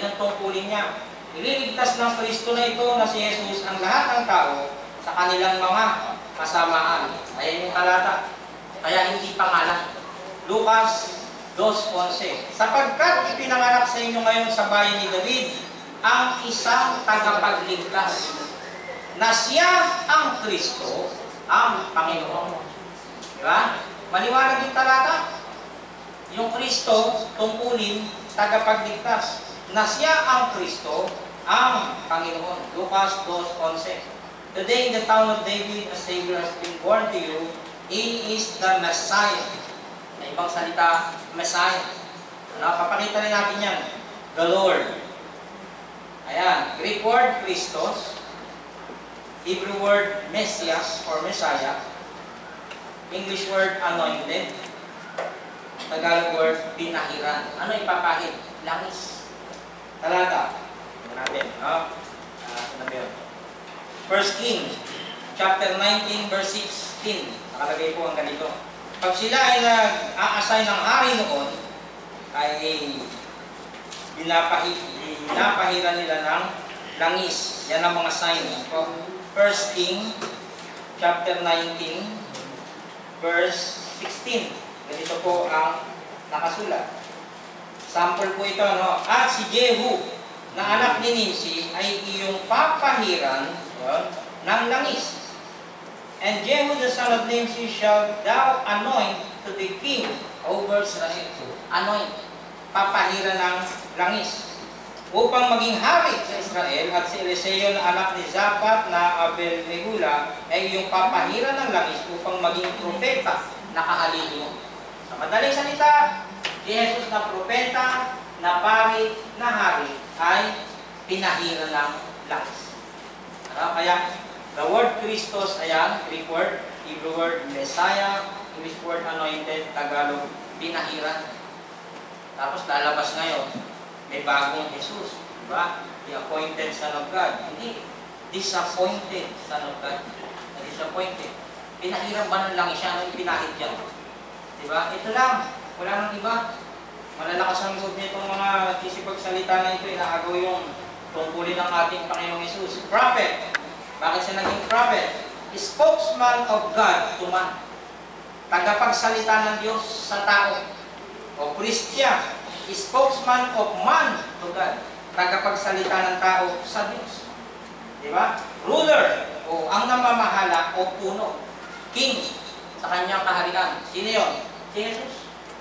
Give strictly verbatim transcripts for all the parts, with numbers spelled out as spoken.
Yan ang tungkulin niya. Ililigtas ng Kristo na ito na si Jesus ang lahat ng tao sa kanilang mga kasamaan. Ayan yung talata. Kaya hindi pangalan. Lucas two eleven. Sapagkat ipinanganak sa inyo ngayon sa bayan ni David ang isang tagapagligtas na siya ang Kristo, ang Panginoon. Diba? Maliwanag yung talata. Yung Kristo, tungkulin, tagapagligtas. Na siya ang Kristo, ang Panginoon. Lucas two eleven. Today in the town of David, a Savior has been born to you. He is the Messiah. Na ibang salita, Messiah. Ano? Papakita rin natin yan. The Lord. Ayan. Greek word, Christos. Hebrew word, Messias or Messiah. English word, anointed. Tagalog word, pinahiran. Ano ipapahid? Langis. Talata. Tignan natin. No? Uh, First King, chapter nineteen, verse sixteen. Nakalagay po ang ganito. Pag sila ay nag-a-assign ng hari noon, ay binapahi, binapahiran nila ng langis. Yan ang mga sign. First King, chapter nineteen, verse sixteen. Ganito po ang nakasulat. Sample po ito, no? At si Jehu, na anak ni Nimsi, ay iyong papahiran yun, ng langis. And Jehu, the son of Nimsi, shall thou anoint to be king over Israel. Anoint, papahiran ng langis. Upang maging hari sa Israel, at si Eliseo na anak ni Zaphat na Abel-Mehula ay iyong papahiran ng langis upang maging propeta na kahalili mo. Sa madaling salita, si Jesus na propeta, na pari, na hari, ay pinahiran ng langis. Ano? Kaya, the word Christos, ayan, Greek word, Hebrew word, Messiah, English word, anointed, Tagalog, pinahiran. Tapos lalabas ngayon, may bagong Jesus. Diba? The appointed Son of God. Hindi, disappointed Son of God. Disappointed. Pinahiran ba ng langis siya? Ano yung pinahid yan? Diba? Ito lang. Wala nang iba. Malalakas ang loob nitong mga kisipagsalita na ito. Inaagaw yung tungkulin ng ating Panginoong Jesus. Prophet. Bakit siya naging prophet? Spokesman of God to man. Tagapagsalita ng Diyos sa tao. O Christian. Spokesman of man to God. Tagapagsalita ng tao sa Diyos. Diba? Ruler. O ang namamahala o puno. King. Sa kanyang kaharian. Sino yun? Si Jesus.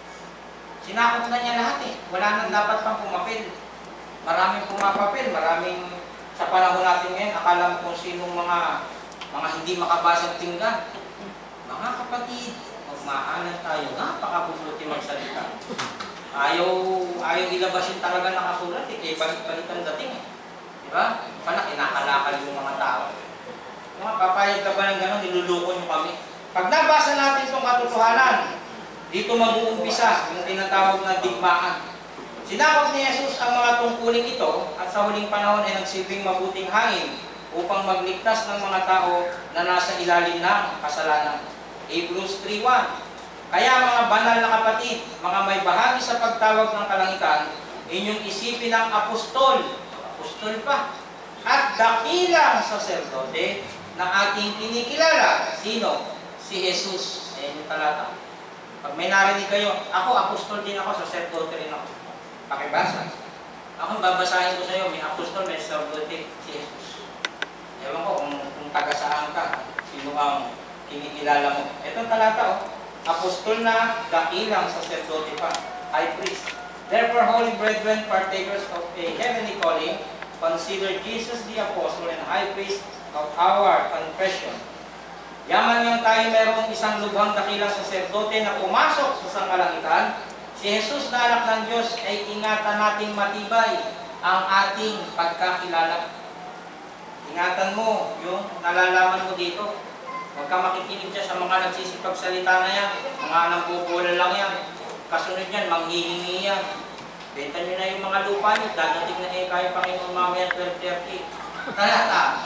Sinakop na niya lahat eh. Wala nang dapat pang pumapil. Maraming pumapapil. Maraming sa panahon natin ngayon, akala mo kung sinong mga mga hindi makabasag tinggan. Mga kapatid, magmahalan tayo. Napakabubuti magsalita. Ayaw, ayaw ilabas yung talaga nakasulat eh. Kaya balik-balik ang dating eh. Diba? Paano kinakalakal yung mga tao. Mga papayag ka ba ng gano'n, niluluko nyo kami. Pag nabasa natin itong katotohanan, dito mag-uumpisa yung tinatawag na digmaan. Sinakop ni Jesus ang mga tungkuling ito at sa huling panahon ay nagsilbing mabuting hangin upang magligtas ng mga tao na nasa ilalim ng kasalanan. Hebrews three one. Kaya mga banal na kapatid, mga may bahagi sa pagtawag ng kalangitan, inyong isipin ang apostol, apostol pa, at dakilang saserdote na ating kinikilala. Sino? Si Jesus. Ayan yung talata. Pag may narinig kayo, ako apostol din ako, saserdote rin ako. Pakibasa. Ako babasahin ko sa iyo, may apostol, may saserdote, si Jesus. Ewan ko kung, kung taga-saan ka, sino ang kinikilala mo. Itong talata, oh. Apostol na, dakilang saserdote pa, high priest. Therefore, holy brethren, partakers of a heavenly calling, consider Jesus the apostle and high priest of our confession. Yaman yung tayo mayroong isang lubhang dakilang saserdote na pumasok sa sangkalangitan, si Jesus na anak ng Diyos ay ingatan nating matibay ang ating pagkakilala. Ingatan mo yung nalalaman mo dito. Huwag ka makikinig dyan sa mga nagsisipagsalita na yan. Mga nangbubola lang yan. Kasunod yan, manghihingi yan. Benta nyo na yung mga lupa nyo. Dadating na eh kayo Panginoon mamaya twelve thirty. Talata.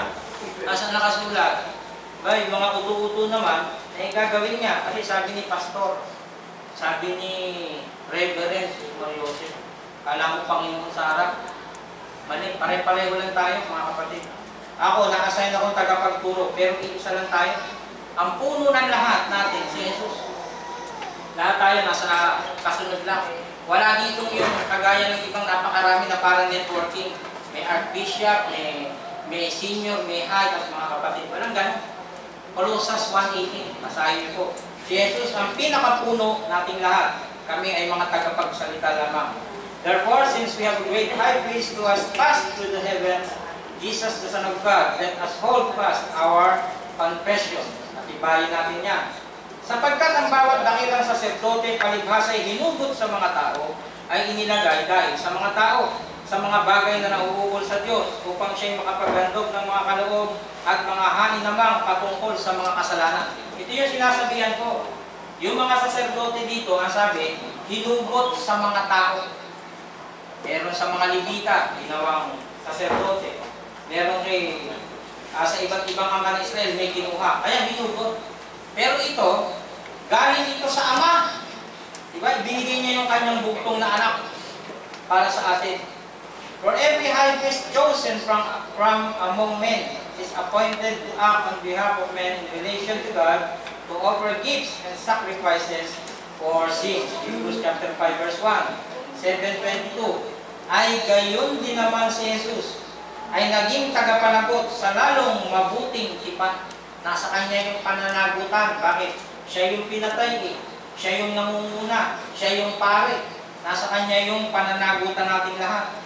Nasa nakasulat. Ba, yung mga uto-uto naman, eh gagawin niya. Kasi sabi ni Pastor, sabi ni Reverend Mario Joseph, Kala mo Panginoon sa harap. Mali, pare-pareho lang tayo mga kapatid. Ako, naka-assign akong tagapagturo, pero iisa lang tayo. Ang puno ng lahat natin, si Jesus. Lahat tayo nasa kasunod lang. Wala dito yung kagaya ng ibang napakarami na parang networking. May archbishop, may, may senior, may high, at mga kapatid. Walang ganun. Colossus one eighteen, masahin po. Si Jesus ang pinakapuno nating lahat. Kami ay mga tagapagsalita lamang. Therefore, since we have a great high priest who has passed through the heavens, Jesus, the Son of God, let us hold fast our confession. Natibayin natin yan. Sapagkat ang bawat dakilang saserdote palibhasa'y hinugot sa mga tao, ay inilagay dahil sa mga tao, sa mga bagay na nauukol sa Diyos, upang siya'y makapaghandog ng mga kaloob at mga hani namang patungkol sa mga kasalanan. Ito yung sinasabihan ko. Yung mga saserdote dito, ang sabi, hinugot sa mga tao. Meron sa mga Levita, ginawang saserdote. Meron kay, uh, sa iba't ibang ama ng Israel, may kinuha. Kaya hinugot. Pero ito, galing ito sa Ama. Diba? Ibinigay niya yung kanyang bugtong na anak para sa atin. For every high priest chosen from, from among men is appointed to act on behalf of men in relation to God, to offer gifts and sacrifices for sins. Hebrews chapter five verse one. seven twenty-two. Ay gayon din naman si Jesus ay naging tagapanagot sa lalong mabuting tipan. Nasa kanya yung pananagutan. Bakit? Siya yung pinatay eh. Siya yung nangunguna. Siya yung pare. Nasa kanya yung pananagutan nating lahat.